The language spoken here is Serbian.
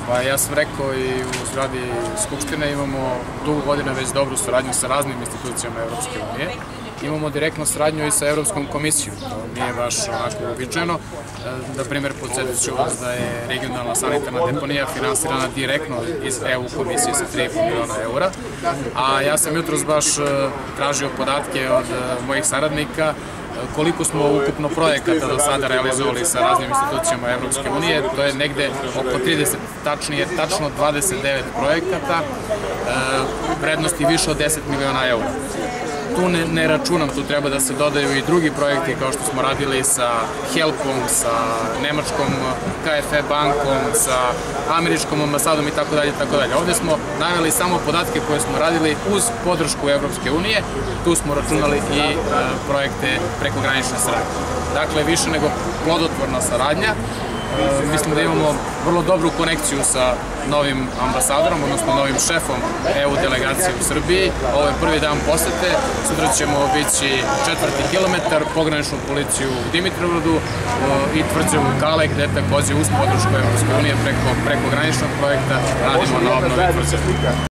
Pa ja sam rekao i u zgradi Skupštine imamo dugo godina već dobru saradnju sa raznim institucijama Evropske unije. Imamo direktnu saradnju i sa Evropskom komisijom, to nije baš onako uobičajeno. Na primjer, podsjetit ću vas da je regionalna sanitarna deponija finansirana direktno iz EU komisije sa 3,5 miliona eura, a ja sam jutros baš tražio podatke od mojih saradnika koliko smo ukupno projekata do sada realizovali sa raznim institucijama Evropske unije. To je negde oko 30, tačnije tačno 29 projekata, vrednosti više od 10 miliona eura. Tu ne računam, tu treba da se dodaju i drugi projekti kao što smo radili sa Helpom, sa nemačkom KfW bankom, sa američkom ambasadom i tako dalje. Ovde smo naveli samo podatke koje smo radili uz podršku Evropske unije, tu smo računali i projekte prekogranične saradnje. Dakle, više nego plodotvorna saradnja. Mislim da imamo vrlo dobru konekciju sa novim ambasadorom, odnosno novim šefom EU delegacije u Srbiji. Ovo je prvi dan posete, sutra ćemo obići 4. kilometar, pograničnu policiju u Dimitrovgradu i tvrđavu Kale, gde takođe uz podršku Evropske unije preko graničnog projekta radimo na obnovi tvrđave.